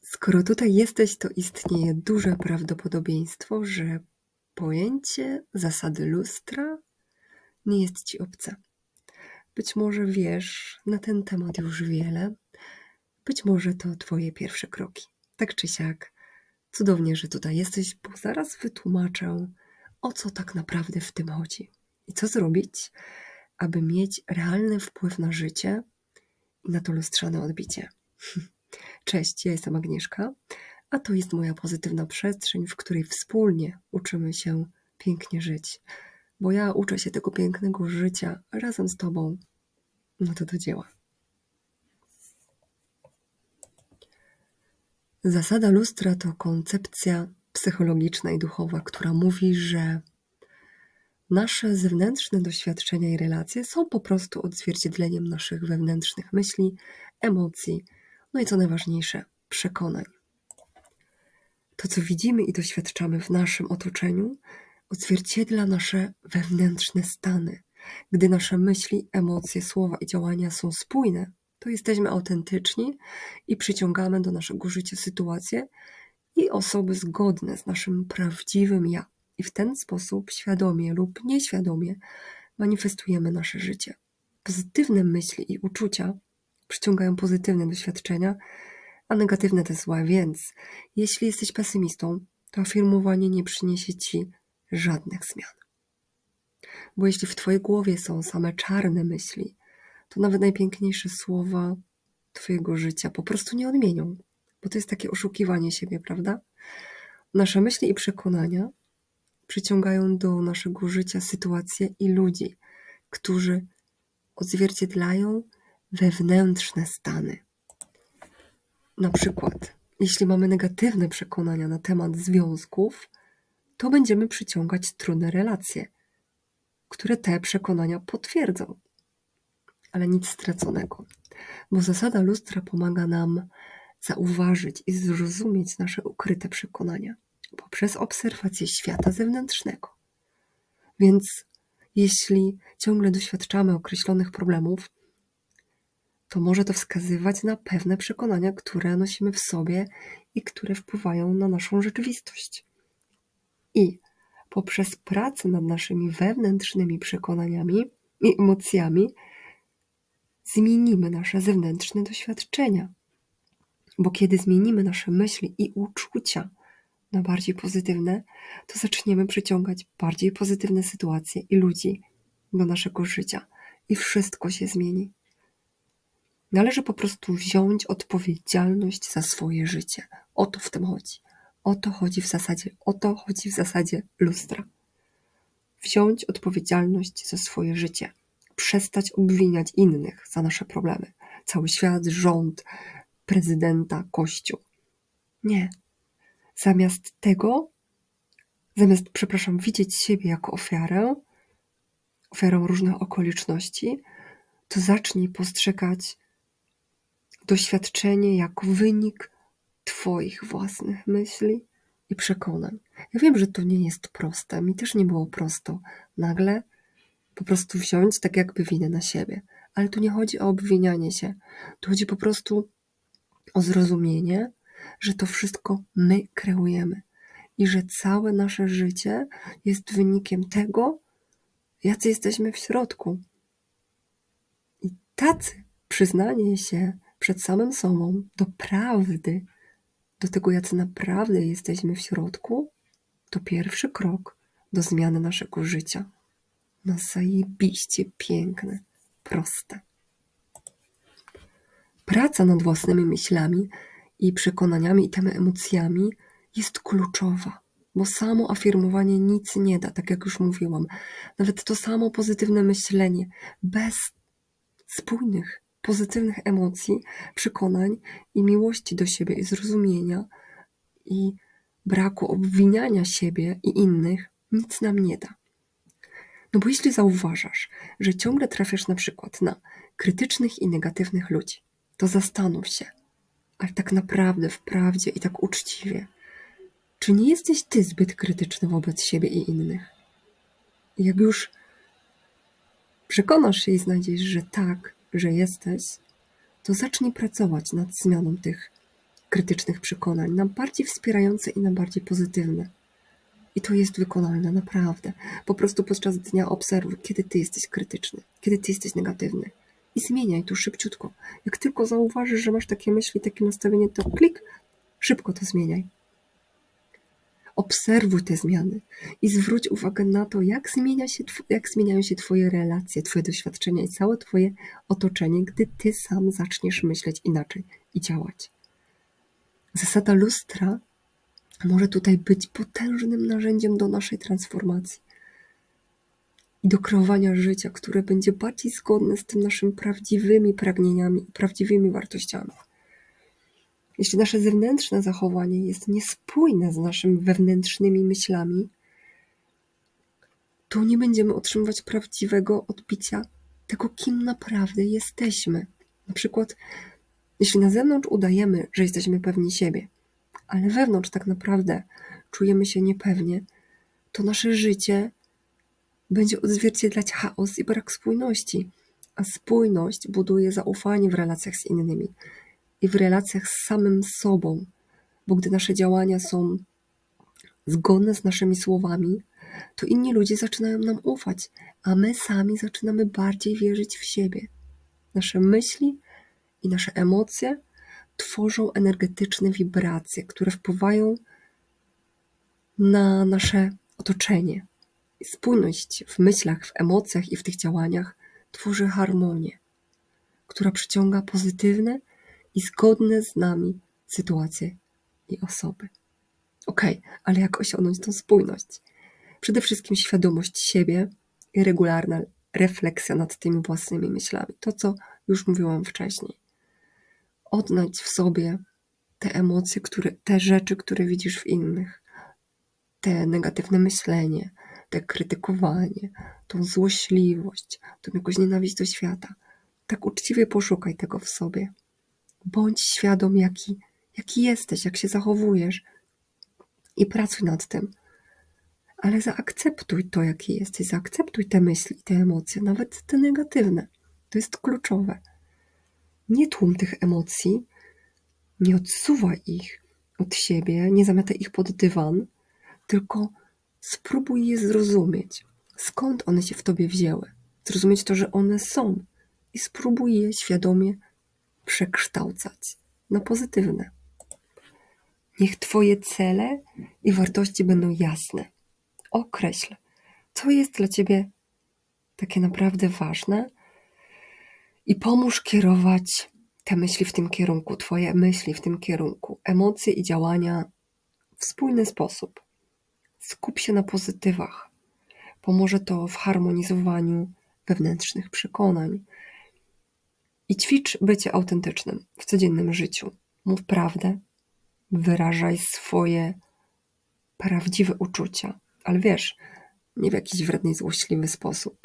Skoro tutaj jesteś, to istnieje duże prawdopodobieństwo, że pojęcie zasady lustra nie jest ci obce. Być może wiesz na ten temat już wiele, być może to twoje pierwsze kroki. Tak czy siak, cudownie, że tutaj jesteś, bo zaraz wytłumaczę, o co tak naprawdę w tym chodzi i co zrobić, aby mieć realny wpływ na życie i na to lustrzane odbicie. Cześć, ja jestem Agnieszka, a to jest moja pozytywna przestrzeń, w której wspólnie uczymy się pięknie żyć. Bo ja uczę się tego pięknego życia razem z Tobą. No to do dzieła. Zasada lustra to koncepcja psychologiczna i duchowa, która mówi, że nasze zewnętrzne doświadczenia i relacje są po prostu odzwierciedleniem naszych wewnętrznych myśli, emocji, no i co najważniejsze, przekonań. To, co widzimy i doświadczamy w naszym otoczeniu, odzwierciedla nasze wewnętrzne stany. Gdy nasze myśli, emocje, słowa i działania są spójne, to jesteśmy autentyczni i przyciągamy do naszego życia sytuacje i osoby zgodne z naszym prawdziwym ja. I w ten sposób świadomie lub nieświadomie manifestujemy nasze życie. Pozytywne myśli i uczucia przyciągają pozytywne doświadczenia, a negatywne te złe, więc jeśli jesteś pesymistą, to afirmowanie nie przyniesie ci żadnych zmian. Bo jeśli w twojej głowie są same czarne myśli, to nawet najpiękniejsze słowa twojego życia po prostu nie odmienią, bo to jest takie oszukiwanie siebie, prawda? Nasze myśli i przekonania przyciągają do naszego życia sytuacje i ludzi, którzy odzwierciedlają wewnętrzne stany. Na przykład, jeśli mamy negatywne przekonania na temat związków, to będziemy przyciągać trudne relacje, które te przekonania potwierdzą. Ale nic straconego, bo zasada lustra pomaga nam zauważyć i zrozumieć nasze ukryte przekonania poprzez obserwację świata zewnętrznego. Więc jeśli ciągle doświadczamy określonych problemów, to może to wskazywać na pewne przekonania, które nosimy w sobie i które wpływają na naszą rzeczywistość. I poprzez pracę nad naszymi wewnętrznymi przekonaniami i emocjami zmienimy nasze zewnętrzne doświadczenia. Bo kiedy zmienimy nasze myśli i uczucia na bardziej pozytywne, to zaczniemy przyciągać bardziej pozytywne sytuacje i ludzi do naszego życia i wszystko się zmieni. Należy po prostu wziąć odpowiedzialność za swoje życie. O to w tym chodzi. O to chodzi w zasadzie lustra. Wziąć odpowiedzialność za swoje życie. Przestać obwiniać innych za nasze problemy. Cały świat, rząd, prezydenta, kościół. Nie. Zamiast widzieć siebie jako ofiarę różnych okoliczności, to zacznij postrzegać doświadczenie jako wynik twoich własnych myśli i przekonań. Ja wiem, że to nie jest proste. Mi też nie było prosto nagle po prostu wziąć tak jakby winę na siebie. Ale tu nie chodzi o obwinianie się. Tu chodzi po prostu o zrozumienie, że to wszystko my kreujemy i że całe nasze życie jest wynikiem tego, jacy jesteśmy w środku. I przyznanie się przed samym sobą do prawdy, do tego, jacy naprawdę jesteśmy w środku, to pierwszy krok do zmiany naszego życia. No zajebiście piękne, proste. Praca nad własnymi myślami i przekonaniami i tymi emocjami jest kluczowa, bo samo afirmowanie nic nie da, tak jak już mówiłam. Nawet to samo pozytywne myślenie bez spójnych, pozytywnych emocji, przekonań i miłości do siebie i zrozumienia i braku obwiniania siebie i innych nic nam nie da. No bo jeśli zauważasz, że ciągle trafiasz na przykład na krytycznych i negatywnych ludzi, to zastanów się, ale tak naprawdę, wprawdzie i tak uczciwie, czy nie jesteś ty zbyt krytyczny wobec siebie i innych? I jak już przekonasz się i znajdziesz, że tak, że jesteś, to zacznij pracować nad zmianą tych krytycznych przekonań, na bardziej wspierające i na bardziej pozytywne. I to jest wykonalne, naprawdę. Po prostu podczas dnia obserwuj, kiedy ty jesteś krytyczny, kiedy ty jesteś negatywny. I zmieniaj to szybciutko. Jak tylko zauważysz, że masz takie myśli, takie nastawienie, to klik, szybko to zmieniaj. Obserwuj te zmiany i zwróć uwagę na to, jak zmieniają się twoje relacje, twoje doświadczenia i całe twoje otoczenie, gdy ty sam zaczniesz myśleć inaczej i działać. Zasada lustra może tutaj być potężnym narzędziem do naszej transformacji i do kreowania życia, które będzie bardziej zgodne z tym naszymi prawdziwymi pragnieniami i prawdziwymi wartościami. Jeśli nasze zewnętrzne zachowanie jest niespójne z naszymi wewnętrznymi myślami, to nie będziemy otrzymywać prawdziwego odbicia tego, kim naprawdę jesteśmy. Na przykład, jeśli na zewnątrz udajemy, że jesteśmy pewni siebie, ale wewnątrz tak naprawdę czujemy się niepewnie, to nasze życie będzie odzwierciedlać chaos i brak spójności. A spójność buduje zaufanie w relacjach z innymi i w relacjach z samym sobą, bo gdy nasze działania są zgodne z naszymi słowami, to inni ludzie zaczynają nam ufać, a my sami zaczynamy bardziej wierzyć w siebie. Nasze myśli i nasze emocje tworzą energetyczne wibracje, które wpływają na nasze otoczenie. I spójność w myślach, w emocjach i w tych działaniach tworzy harmonię, która przyciąga pozytywne i zgodne z nami sytuacje i osoby. Ale jak osiągnąć tą spójność? Przede wszystkim świadomość siebie i regularna refleksja nad tymi własnymi myślami. To, co już mówiłam wcześniej. Odnajdź w sobie te emocje, te rzeczy, które widzisz w innych. Te negatywne myślenie, te krytykowanie, tą złośliwość, tą jakąś nienawiść do świata. Tak uczciwie poszukaj tego w sobie. Bądź świadom, jaki jesteś, jak się zachowujesz i pracuj nad tym. Ale zaakceptuj to, jaki jesteś. Zaakceptuj te myśli, te emocje, nawet te negatywne. To jest kluczowe. Nie tłum tych emocji, nie odsuwaj ich od siebie, nie zamiataj ich pod dywan, tylko spróbuj je zrozumieć. Skąd one się w tobie wzięły? Zrozumieć to, że one są i spróbuj je świadomie przekształcać na pozytywne. Niech twoje cele i wartości będą jasne. Określ, co jest dla ciebie takie naprawdę ważne i pomóż kierować te myśli w tym kierunku, twoje myśli w tym kierunku, emocje i działania w spójny sposób. Skup się na pozytywach. Pomoże to w harmonizowaniu wewnętrznych przekonań. I ćwicz bycie autentycznym w codziennym życiu. Mów prawdę, wyrażaj swoje prawdziwe uczucia, ale wiesz, nie w jakiś wredny i złośliwy sposób.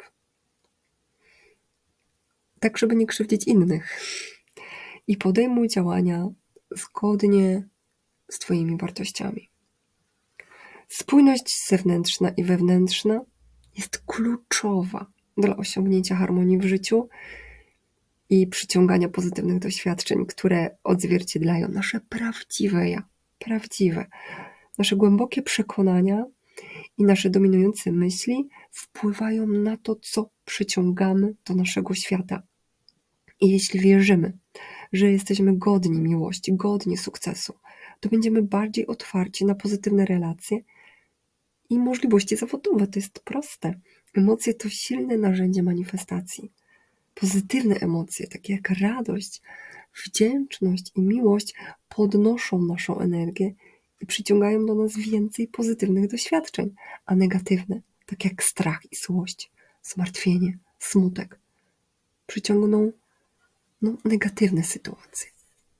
Tak, żeby nie krzywdzić innych. I podejmuj działania zgodnie z twoimi wartościami. Spójność zewnętrzna i wewnętrzna jest kluczowa dla osiągnięcia harmonii w życiu i przyciągania pozytywnych doświadczeń, które odzwierciedlają nasze prawdziwe ja, nasze głębokie przekonania i nasze dominujące myśli wpływają na to, co przyciągamy do naszego świata. I jeśli wierzymy, że jesteśmy godni miłości, godni sukcesu, to będziemy bardziej otwarci na pozytywne relacje i możliwości zawodowe. To jest proste. Emocje to silne narzędzie manifestacji. Pozytywne emocje, takie jak radość, wdzięczność i miłość, podnoszą naszą energię i przyciągają do nas więcej pozytywnych doświadczeń, a negatywne, tak jak strach i złość, zmartwienie, smutek, przyciągną negatywne sytuacje.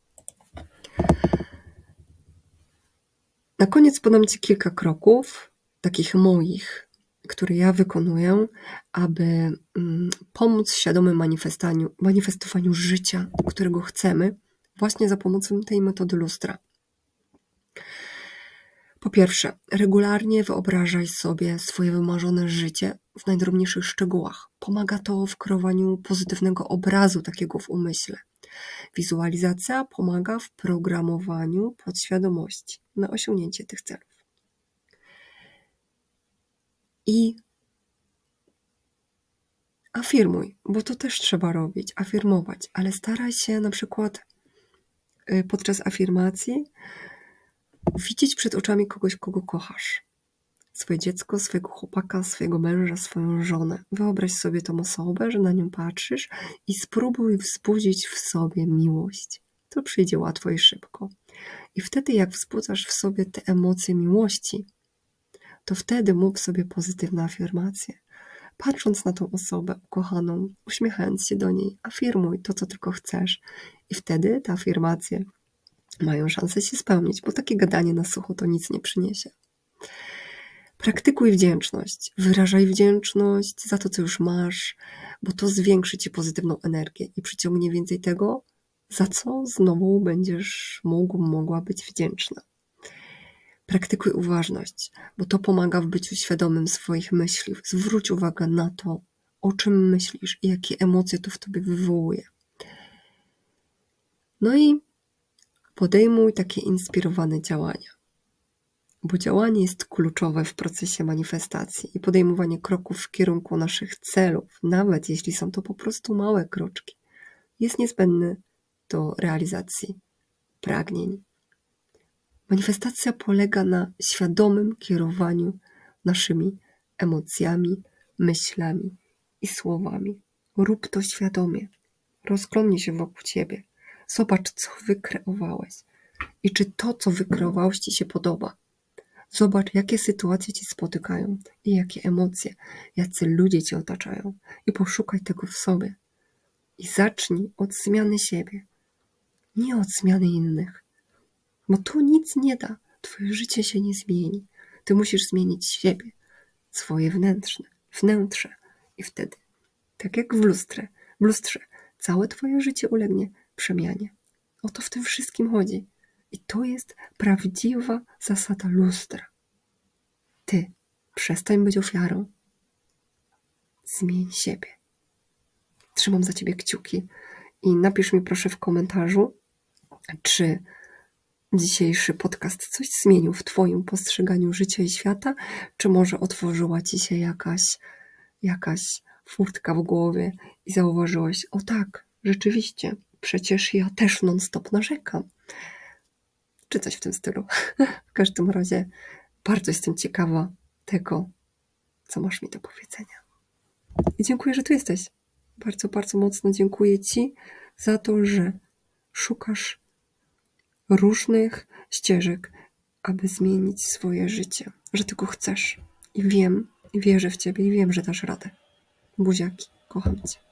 Na koniec podam ci kilka kroków, takich moich, które ja wykonuję, aby pomóc świadomym manifestowaniu życia, którego chcemy, właśnie za pomocą tej metody lustra. Po pierwsze, regularnie wyobrażaj sobie swoje wymarzone życie w najdrobniejszych szczegółach. Pomaga to w kreowaniu pozytywnego obrazu takiego w umyśle. Wizualizacja pomaga w programowaniu podświadomości na osiągnięcie tych celów. I afirmuj, bo to też trzeba robić, afirmować, ale staraj się na przykład podczas afirmacji widzieć przed oczami kogoś, kogo kochasz. Swoje dziecko, swojego chłopaka, swojego męża, swoją żonę. Wyobraź sobie tą osobę, że na nią patrzysz i spróbuj wzbudzić w sobie miłość. To przyjdzie łatwo i szybko. I wtedy jak wzbudzasz w sobie te emocje miłości, to wtedy mów sobie pozytywne afirmacje. Patrząc na tą osobę ukochaną, uśmiechając się do niej, afirmuj to, co tylko chcesz. I wtedy te afirmacje mają szansę się spełnić, bo takie gadanie na sucho to nic nie przyniesie. Praktykuj wdzięczność. Wyrażaj wdzięczność za to, co już masz, bo to zwiększy ci pozytywną energię i przyciągnie więcej tego, za co znowu będziesz mogła być wdzięczna. Praktykuj uważność, bo to pomaga w byciu świadomym swoich myśli. Zwróć uwagę na to, o czym myślisz i jakie emocje to w tobie wywołuje. No i podejmuj takie inspirowane działania, bo działanie jest kluczowe w procesie manifestacji i podejmowanie kroków w kierunku naszych celów, nawet jeśli są to po prostu małe kroczki, jest niezbędne do realizacji pragnień. Manifestacja polega na świadomym kierowaniu naszymi emocjami, myślami i słowami. Rób to świadomie. Rozglądnij się wokół ciebie. Zobacz, co wykreowałeś i czy to, co wykreowałeś, ci się podoba. Zobacz, jakie sytuacje ci spotykają i jakie emocje, jacy ludzie cię otaczają i poszukaj tego w sobie. I zacznij od zmiany siebie, nie od zmiany innych. Bo to nic nie da. Twoje życie się nie zmieni. Ty musisz zmienić siebie, swoje wnętrze. I wtedy, tak jak w lustrze, całe twoje życie ulegnie przemianie. O to w tym wszystkim chodzi. I to jest prawdziwa zasada lustra. Ty przestań być ofiarą. Zmień siebie. Trzymam za ciebie kciuki i napisz mi proszę w komentarzu, czy dzisiejszy podcast coś zmienił w twoim postrzeganiu życia i świata, czy może otworzyła ci się jakaś furtka w głowie i zauważyłeś, o tak, rzeczywiście, przecież ja też non-stop narzekam. Czy coś w tym stylu. W każdym razie bardzo jestem ciekawa tego, co masz mi do powiedzenia. I dziękuję, że tu jesteś. Bardzo, bardzo mocno dziękuję ci za to, że szukasz różnych ścieżek, aby zmienić swoje życie. Że tylko chcesz. I wiem, i wierzę w ciebie i wiem, że dasz radę. Buziaki, kocham cię.